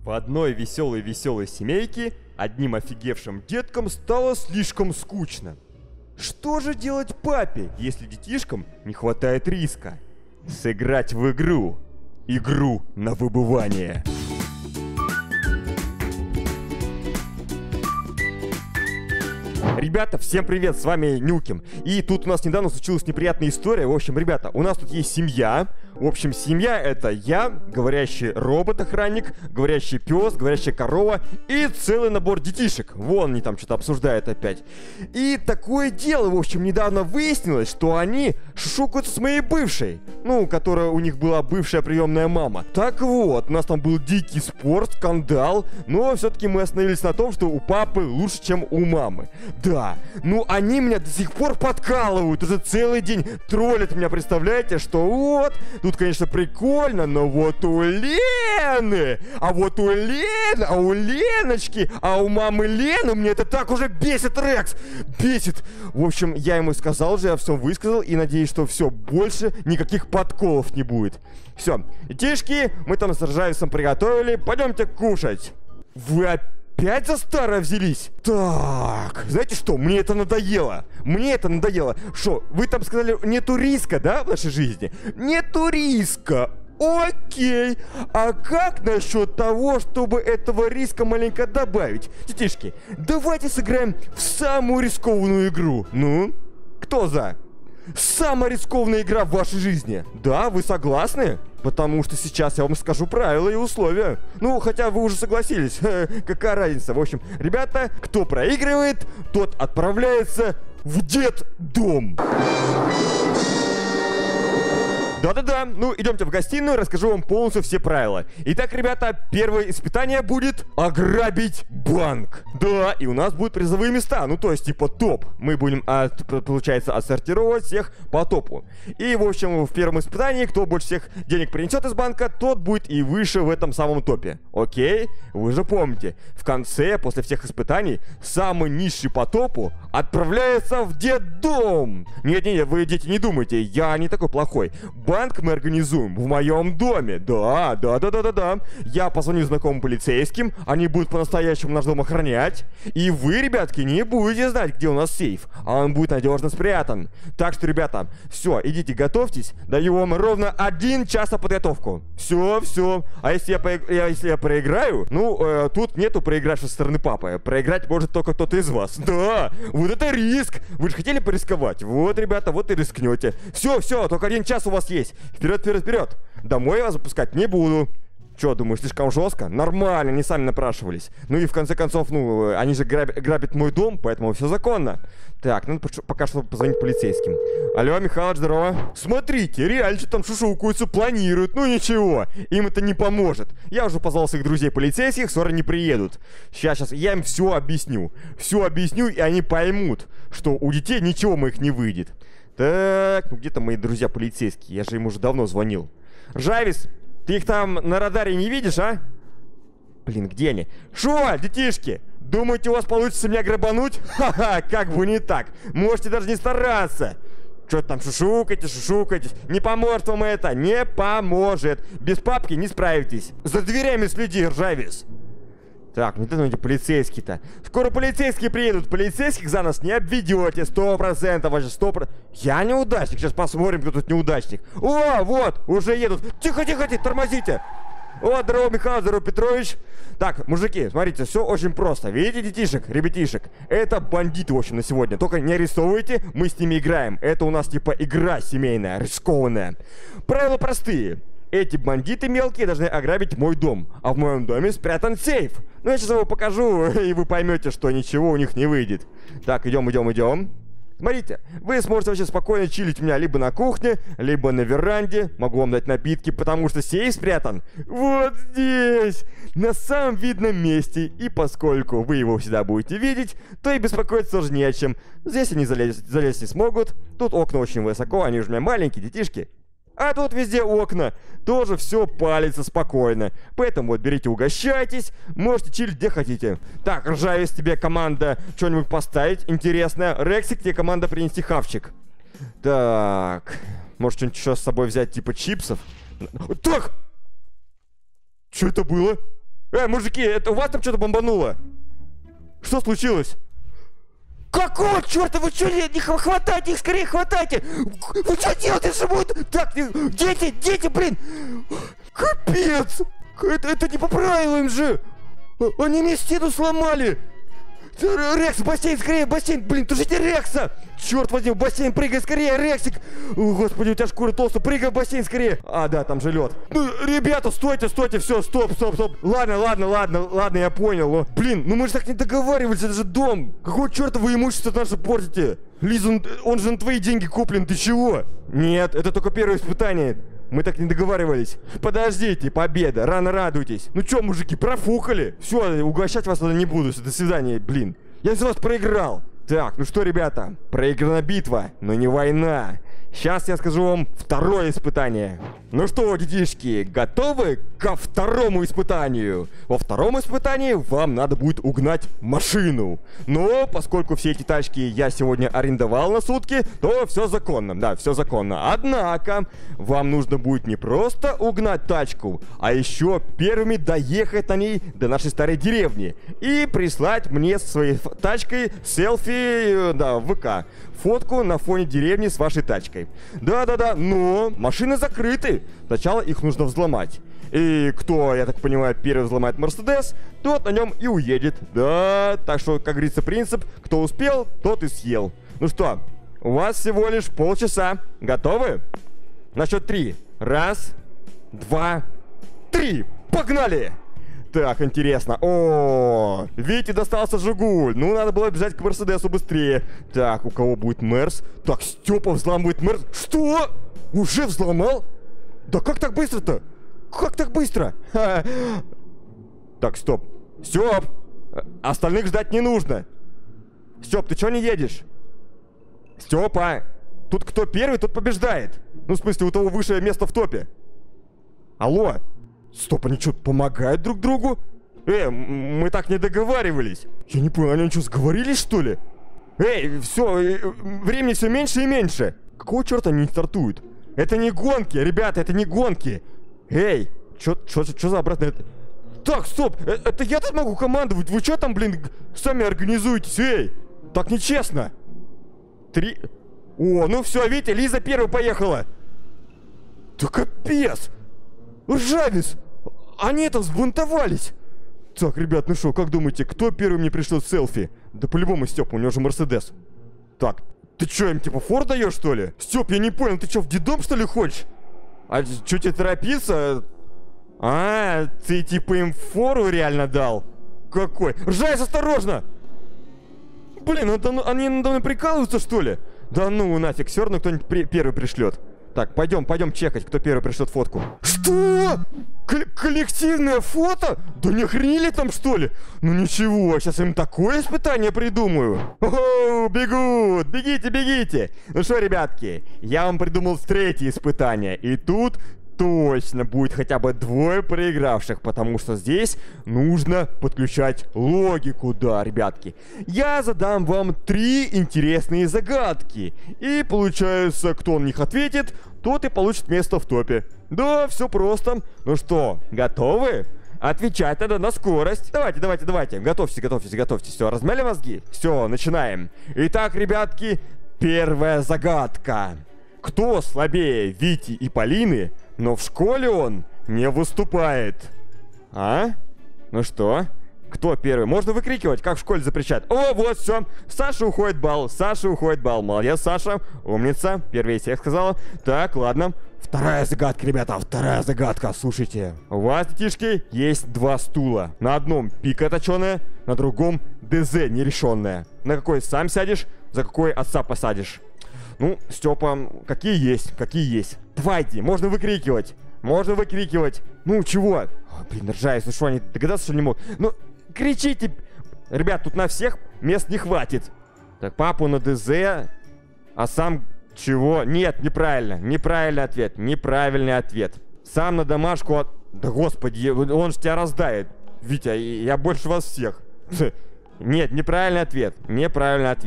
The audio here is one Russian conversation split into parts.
В одной веселой семейке одним офигевшим деткам стало слишком скучно. Что же делать папе, если детишкам не хватает риска? Сыграть в игру. Игру на выбывание. Ребята, всем привет, с вами Нюким. И тут у нас недавно случилась неприятная история. В общем, ребята, у нас тут есть семья. В общем, семья — это я, говорящий робот-охранник, говорящий пес, говорящая корова и целый набор детишек. Вон они там что-то обсуждают опять. И такое дело, в общем, недавно выяснилось, что они шушукаются с моей бывшей. Ну, которая у них была бывшая приемная мама. Так вот, у нас там был дикий спор, скандал, но все-таки мы остановились на том, что у папы лучше, чем у мамы. Да, ну они меня до сих пор подкалывают, уже целый день троллят меня, представляете, что вот, тут, конечно, прикольно, но вот у Лены, а вот у Лены, а у Леночки, а у мамы Лены, мне это так уже бесит, Рекс, бесит. В общем, я ему сказал уже, я все высказал и надеюсь, что все, больше никаких подколов не будет. Все, детишки, мы там с Ржавицем приготовили, пойдемте кушать. Вы опять за старое взялись? Так, знаете что, мне это надоело. Мне это надоело. Что, вы там сказали, нету риска, да, в нашей жизни? Нету риска. Окей. А как насчет того, чтобы этого риска маленько добавить? Детишки, давайте сыграем в самую рискованную игру. Ну, кто за? Самая рискованная игра в вашей жизни. Да, вы согласны? Потому что сейчас я вам скажу правила и условия. Ну, хотя вы уже согласились. Какая разница? В общем, ребята, кто проигрывает, тот отправляется в детдом. Да-да-да, ну идемте в гостиную, расскажу вам полностью все правила. Итак, ребята, первое испытание будет ограбить банк. Да, и у нас будут призовые места, ну то есть типа топ. Мы будем, получается, отсортировать всех по топу. И, в общем, в первом испытании, кто больше всех денег принесет из банка, тот будет и выше в этом самом топе. Окей? Вы же помните, в конце, после всех испытаний, самый низший по топу отправляется в детдом. Нет-нет, вы, дети, не думайте, я не такой плохой. Банк мы организуем в моем доме. Да. Я позвоню знакомым полицейским, они будут по-настоящему наш дом охранять. И вы, ребятки, не будете знать, где у нас сейф, а он будет надежно спрятан. Так что, ребята, все, идите, готовьтесь. Даю вам ровно 1 час на подготовку. Все. А если я проиграю, ну, тут нету проигравшей со стороны папы. Проиграть может только кто-то из вас. Да, вот это риск. Вы же хотели порисковать? Вот, ребята, вот и рискнете. Все, только 1 час у вас есть. Вперед. Домой я вас запускать не буду. Че, думаю, слишком жестко? Нормально, они сами напрашивались. Ну и в конце концов, ну, они же грабят мой дом, поэтому все законно. Так, надо пока что позвонить полицейским. Алло, Михалыч, здорово. Смотрите, реально что там шушукаются, планируют. Ну ничего, им это не поможет. Я уже позвал своих друзей полицейских, скоро не приедут. Сейчас я им все объясню. И они поймут, что у детей ничего моих не выйдет. Так, ну где-то мои друзья полицейские? Я же им уже давно звонил. Ржавец, ты их там на радаре не видишь, а? Блин, где они? Шо, детишки? Думаете, у вас получится меня грабануть? Ха-ха, как бы не так. Можете даже не стараться. Что там шушукаетесь? Не поможет вам это, не поможет. Без папки не справитесь. За дверями следи, Ржавец. Так, не эти полицейские-то. Скоро полицейские приедут. Полицейских за нас не обведете. 100%, вообще 100%. Я неудачник. Сейчас посмотрим, кто тут неудачник. О, вот, уже едут. Тихо, тормозите. О, здорово, Михаил, здорово, Петрович. Так, мужики, смотрите, все очень просто. Видите детишек, ребятишек? Это бандиты, в общем, на сегодня. Только не арестовывайте, мы с ними играем. Это у нас типа игра семейная, рискованная. Правила простые. Эти бандиты мелкие должны ограбить мой дом, а в моем доме спрятан сейф. Ну, я сейчас его покажу, и вы поймете, что ничего у них не выйдет. Так, идем. Смотрите, вы сможете вообще спокойно чилить у меня либо на кухне, либо на веранде. Могу вам дать напитки, потому что сейф спрятан вот здесь, на самом видном месте. И поскольку вы его всегда будете видеть, то и беспокоиться тоже не о чем. Здесь они залезть не смогут. Тут окна очень высоко, они же у меня маленькие, детишки. А тут везде окна, тоже все палится спокойно. Поэтому вот берите, угощайтесь, можете чилить где хотите. Так, Ржавец, тебе команда что-нибудь поставить интересное. Рексик, тебе команда принести хавчик. Так, может что-нибудь еще с собой взять, типа чипсов? Так! Что это было? Мужики, это у вас там что-то бомбануло? Что случилось? Какого черта? Вы что, не хватайте их, скорее хватайте! Вы что делаете, что будет? Так, дети, блин! Капец! Это не по правилам же! Они мне стену сломали! Рекс, бассейн, скорее, бассейн! Блин, тушите Рекса! Черт возьми, в бассейн прыгай скорее, Рексик! О, господи, у тебя шкура толстая, прыгай в бассейн скорее! А, да, там же лед. Ну, ребята, стойте, все, стоп. Ладно, я понял. Но, блин, ну мы же так не договаривались, это же дом! Какого черта вы имущество наше портите? Лиза, он же на твои деньги куплен, ты чего? Нет, это только первое испытание. Мы так не договаривались. Подождите, победа, рано радуйтесь. Ну чё, мужики, профукали? Все, угощать вас не буду. До свидания, блин. Я за вас проиграл. Так, ну что, ребята, проиграна битва, но не война. Сейчас я скажу вам второе испытание. Ну что, детишки, готовы ко второму испытанию? Во втором испытании вам надо будет угнать машину. Но поскольку все эти тачки я сегодня арендовал на сутки, то все законно. Да, все законно. Однако, вам нужно будет не просто угнать тачку, а еще первыми доехать на ней до нашей старой деревни и прислать мне со своей тачкой селфи, да, в ВК. Фотку на фоне деревни с вашей тачкой. Да, но машины закрыты. Сначала их нужно взломать. И кто, я так понимаю, первый взломает Мерседес, тот на нем и уедет. Да, так что, как говорится, принцип, кто успел, тот и съел. Ну что, у вас всего лишь полчаса. Готовы? На счет 3. 1, 2, 3. Погнали! Так, интересно. О, Вите достался Жигуль. Ну, надо было бежать к Мерседесу быстрее. Так, у кого будет Мерс? Так, Степа взламывает Мерс. Что? Уже взломал? Да как так быстро-то? Как так быстро? Так, стоп. Степ! Остальных ждать не нужно. Степ, ты чё не едешь? Степа! Тут кто первый, тот побеждает. Ну, в смысле, у того высшее место в топе. Алло! Стоп, они что, помогают друг другу? Мы так не договаривались. Я не понял, они что, сговорились, что ли? Все, времени все меньше и меньше. Какого черта они не стартуют? Это не гонки, ребята, это не гонки. Что за обратное? Так, стоп, это я тут могу командовать. Вы что там, блин, сами организуетесь? Так нечестно. 3... О, ну все, видите, Лиза первой поехала. Да капец. Ржавец! Они это взбунтовались! Так, ребят, ну что, как думаете, кто первый мне пришлет селфи? Да по-любому Степа, у него же Мерседес. Так, ты что, им типа фор даешь, что ли? Степ, я не понял, ты что, в детдом, что ли, хочешь? А что тебе торопиться? А, ты типа им фору реально дал? Какой? Ржавец, осторожно! Блин, они надо мной прикалываются, что ли? Да ну нафиг, все равно кто-нибудь первый пришлет. Так, пойдем чекать, кто первый пришлет фотку. Что? Коллективное фото? Да не охренели там, что ли? Ну ничего, сейчас им такое испытание придумаю. О, бегут, бегите. Ну что, ребятки, я вам придумал третье испытание. И тут точно будет хотя бы 2 проигравших, потому что здесь нужно подключать логику, да, ребятки. Я задам вам 3 интересные загадки, и получается, кто на них ответит, тот и получит место в топе. Да, все просто. Ну что, готовы? Отвечать надо на скорость. Давайте. Готовьтесь. Все, размяли мозги? Все, начинаем. Итак, ребятки, первая загадка. Кто слабее Вити и Полины, но в школе он не выступает? А? Ну что? Кто первый? Можно выкрикивать, как в школе запрещают. О, вот, все. Саша уходит балл. Молодец, Саша. Умница. Первее всех сказала. Так, ладно. Вторая загадка, ребята. Слушайте. У вас, детишки, есть 2 стула. На одном пика точеная, на другом ДЗ нерешенная. На какой сам сядешь, за какой отца посадишь. Ну, Степа, какие есть. Давайте, можно выкрикивать. Ну, чего? О, блин, ржаюсь, ну что, они догадаться, что не могут? Ну, кричите. Ребят, тут на всех мест не хватит. Так, папу на ДЗ, а сам чего? Нет, неправильный ответ. Сам на домашку Да господи, он же тебя раздает. Витя, я больше вас всех. Нет, неправильный ответ.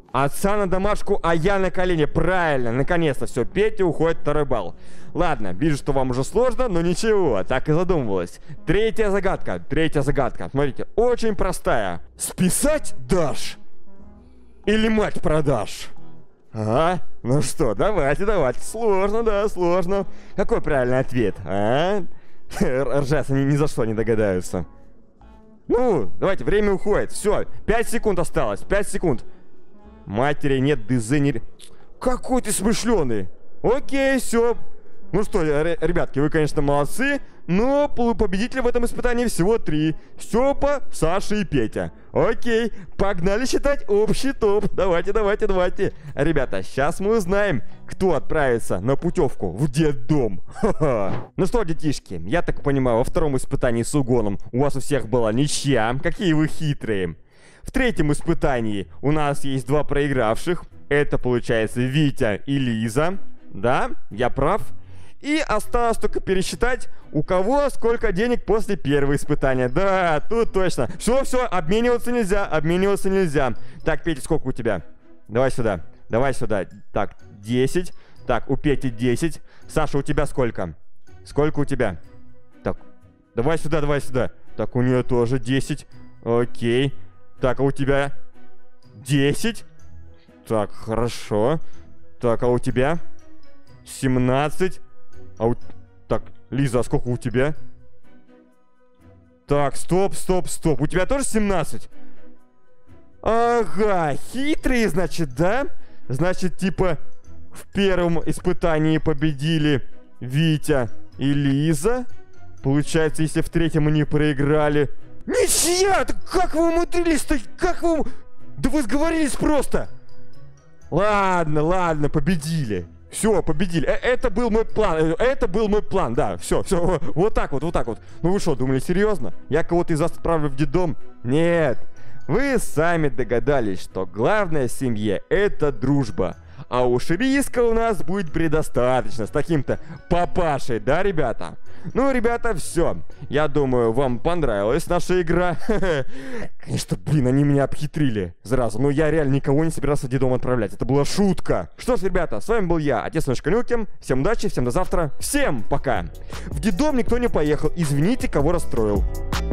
Отца на домашку, а я на колени. Правильно, наконец-то. Все, Петя уходит 2 балл. Ладно, вижу, что вам уже сложно, но ничего, так и задумывалось. Третья загадка. Смотрите, очень простая. Списать дашь? Или мать продашь? Ага, ну что, давайте. Сложно, да, сложно. Какой правильный ответ, а? Ржаться ни за что не догадаются. Ну, давайте, время уходит. Все, 5 секунд осталось, 5 секунд. Матери нет, дизайнер. Какой ты смышленый. Окей, все. Ну что, ребятки, вы, конечно, молодцы, но победителей в этом испытании всего 3. Степа, Саша и Петя. Окей, погнали считать общий топ. Давайте. Ребята, сейчас мы узнаем, кто отправится на путевку в детдом. Ха-ха. Ну что, детишки, я так понимаю, во втором испытании с угоном у вас у всех была ничья. Какие вы хитрые. В третьем испытании у нас есть 2 проигравших. Это, получается, Витя и Лиза. Да, я прав. И осталось только пересчитать, у кого сколько денег после первого испытания. Да, тут точно. Все, обмениваться нельзя. Так, Петя, сколько у тебя? Давай сюда. Так, 10. Так, у Пети 10. Саша, у тебя сколько? Сколько у тебя? Так, давай сюда. Так, у нее тоже 10. Окей. Так, а у тебя 10. Так, хорошо. Так, а у тебя 17. Так, Лиза, а сколько у тебя? Так, стоп. У тебя тоже 17? Ага, хитрые, значит, да? Значит, типа, в первом испытании победили Витя и Лиза. Получается, если в третьем они проиграли... Ничья! Да как вы умудрились-то? Да вы сговорились просто! Ладно, победили. Все, победили. Это был мой план. Да, все. Вот так вот. Ну вы что, думали серьезно? Я кого-то из вас отправлю в детдом? Нет. Вы сами догадались, что главное в семье — это дружба. А уж риска у нас будет предостаточно с таким-то папашей, да, ребята? Ну, ребята, все. Я думаю, вам понравилась наша игра. Конечно, они меня обхитрили сразу. Но я реально никого не собирался в детдом отправлять. Это была шутка. Что ж, ребята, с вами был я, отец Нюким. Всем удачи, всем до завтра. Всем пока. В детдом никто не поехал. Извините, кого расстроил.